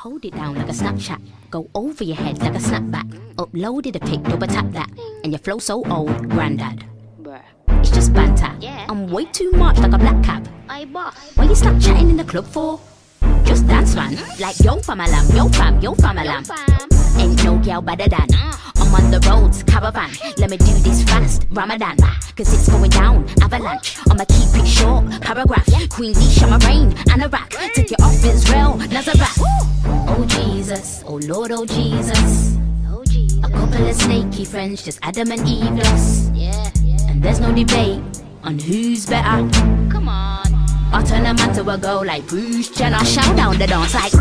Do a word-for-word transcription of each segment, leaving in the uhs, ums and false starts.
hold it down like a Snapchat, go over your head like a snapback. Uploaded a pic, double tap that, and your flow so old, granddad. Bruh. It's just banter. Yeah. I'm way too much like a black cap. I boss. Why you Snapchatting in the club for? Just dance, man. Like yo fam alam, yo fam, yo fam alam. Fam. Ain't no girl better than. I'm on the roads, caravan. Let me do this fast, Ramadan. Cause it's going down, avalanche. I'ma keep it short, paragraph. Queen Nisha, my reign, Anorak. Take it off Israel, Nazareth. Oh Jesus, oh Lord, oh Jesus. Oh Jesus. A couple of snaky friends, just Adam and Eve lost. Yeah, yeah. And there's no debate on who's better. Come on. I turn a man to a girl like Bruce Jenner. Shout down the dance like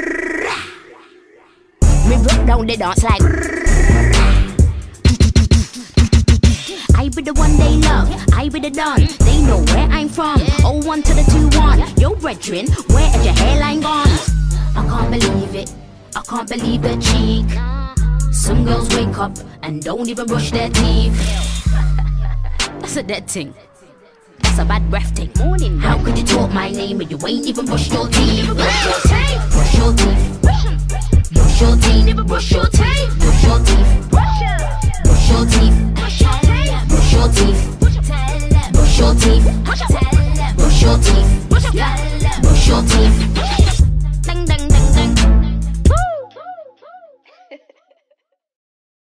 me broke down the dance like I be the one they love, I be the don. They know where I'm from. Oh one to the two one. Yo brethren, where is your hairline gone? I can't believe it, I can't believe the cheek. Some girls wake up and don't even brush their teeth. That's a dead thing. That's a bad breath thing. Morning. How could you talk my name but you ain't even brush your teeth? Brush your teeth. Brush your teeth. Brush your teeth. Brush your teeth. Brush your teeth. Brush your Brush your teeth. Brush your teeth. Brush your teeth. Brush your teeth. Brush your teeth. Brush your teeth.